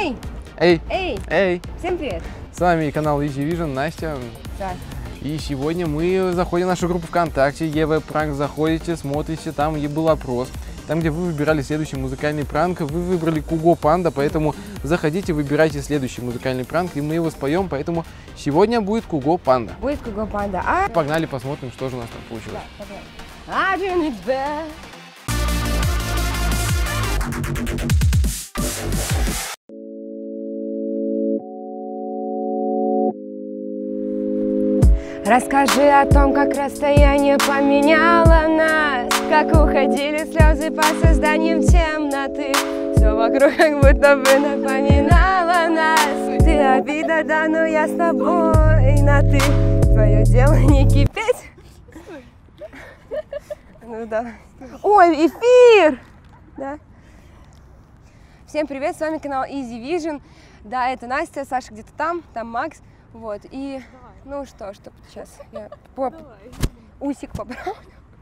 Эй! Эй! Эй! Эй! Всем привет! С вами канал Easy Vision, Настя. Да. И сегодня мы заходим в нашу группу ВКонтакте, ЕВ Пранк, заходите, смотрите, там и был опрос. Там, где вы выбирали следующий музыкальный пранк, вы выбрали Куго Панда, поэтому заходите, выбирайте следующий музыкальный пранк, и мы его споем, поэтому сегодня будет Куго Панда. Будет Куго Панда. Погнали, посмотрим, что же у нас там получилось. Да, погнали. Расскажи о том, как расстояние поменяло нас, как уходили слезы по созданиям темноты. Все вокруг как будто бы напоминало нас. Ты обида, да, но я с тобой на ты. Твое дело не кипеть. Ну да. Ой, эфир! Да. Всем привет, с вами канал Easy Vision. Да, это Настя, Саша где-то там Макс. Вот, и... Ну что сейчас я усик поправлю.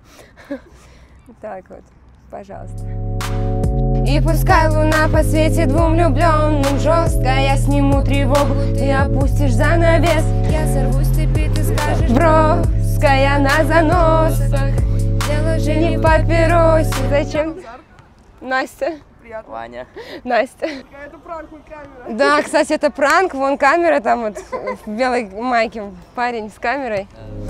Так вот, пожалуйста. И пускай луна посветит двум влюбленным жестко, я сниму тревогу, ты опустишь занавес. Я сорвусь с цепи, ты скажешь броская на заносах. Дело же не в папиросе. Зачем? Настя. Ваня. Настя. Это пранк, вон камера. Да, кстати, это пранк, вон камера, там вот в белой майке парень с камерой.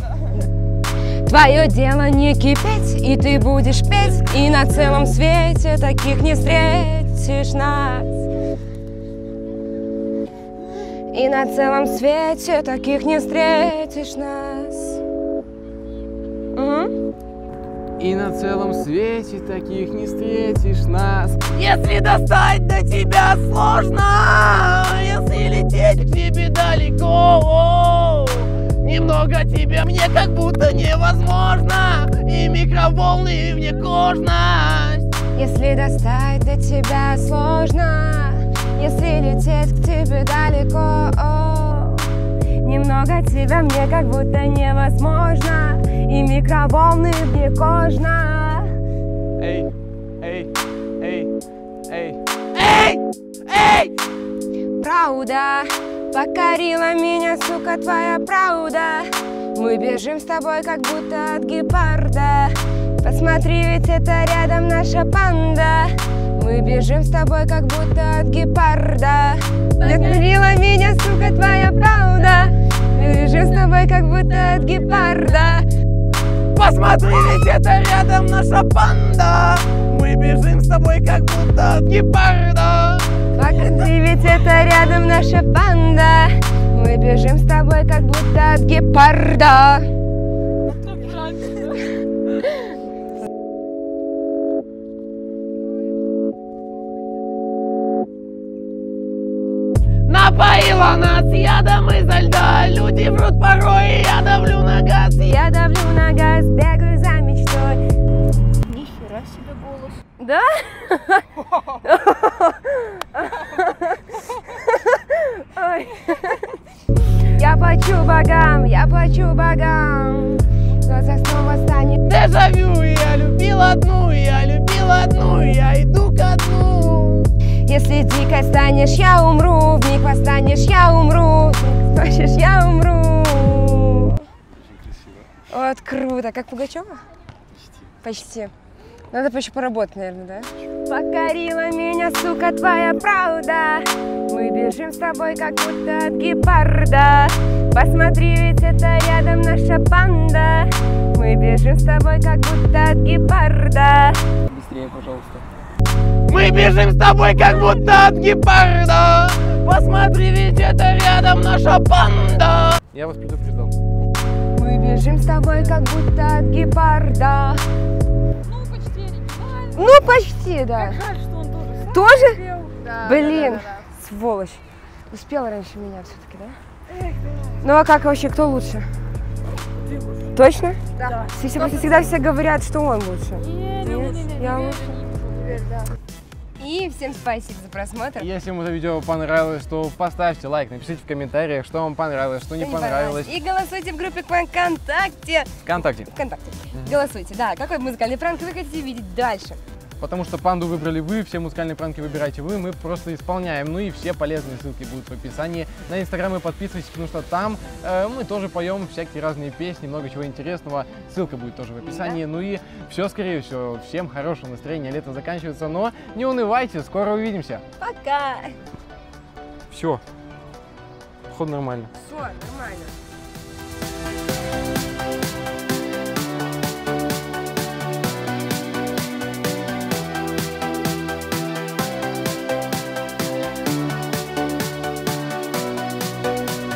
Твое дело не кипеть, и ты будешь петь, и на целом свете таких не встретишь нас. И на целом свете таких не встретишь нас. Угу. И на целом свете таких не встретишь нас. Если достать до тебя сложно, если лететь к тебе далеко, немного тебя мне как будто невозможно, и микроволны вне кожность. Если достать до тебя сложно, если лететь к тебе далеко, немного тебя мне как будто невозможно, и микроволны вне кожно. Эй, эй, эй, эй, Эй, эй! Правда покорила меня, сука, твоя правда. Мы бежим с тобой как будто от гепарда. Посмотри, ведь это рядом наша панда. Мы бежим с тобой как будто от гепарда. Покорила меня, сука, твоя правда. Мы бежим с тобой как будто от гепарда. Посмотри, ведь это рядом наша панда. Мы бежим с тобой как будто от гепарда. Посмотри, ведь это рядом наша панда. Мы бежим с тобой как будто от гепарда. Напоила нас ядом изо льда. Люди врут порой, я давлю на газ. Я давлю на газ, бегаю за мечтой. Нихера себе голос. Да? Ой. Я плачу богам. В глазах снова станет Дежавю, я любил одну, я иду ко дну. Если дикой станешь, я умру. Вмиг восстанешь, я умру. Хочешь, я умру. Вот круто. Как Пугачева? Почти. Надо еще поработать, наверное, да? Покорила меня, сука, твоя правда. Мы бежим с тобой, как будто от гепарда. Посмотри, ведь это рядом наша панда. Мы бежим с тобой, как будто от гепарда. Быстрее, пожалуйста. Мы бежим с тобой, как будто от гепарда. Посмотри, ведь это рядом наша панда. Я вас предупреждал. Мы бежим с тобой, как будто от гепарда. Ну, почти, да. Жаль, что он тоже. Тоже? Да, Блин, да. сволочь. Успела раньше меня все-таки, да? Ну, а как вообще, кто лучше? Ты лучше. Точно? Да. Всегда все говорят, что он лучше. Не, я лучше. Теперь, да. И всем спасибо за просмотр. Если вам это видео понравилось, то поставьте лайк, напишите в комментариях, что вам понравилось, что не понравилось. И голосуйте в группе ВКонтакте. ВКонтакте. Голосуйте, да. Какой музыкальный пранк вы хотите видеть дальше? потому что панду выбрали вы, все музыкальные пранки выбираете вы, мы просто исполняем. Ну и все полезные ссылки будут в описании. На инстаграм и подписывайтесь, потому что там мы тоже поем всякие разные песни, много чего интересного. Ссылка будет тоже в описании. Ну и все, скорее всего, всем хорошего настроения, лето заканчивается, но не унывайте, скоро увидимся. Пока! Все, походу нормально. Все, нормально.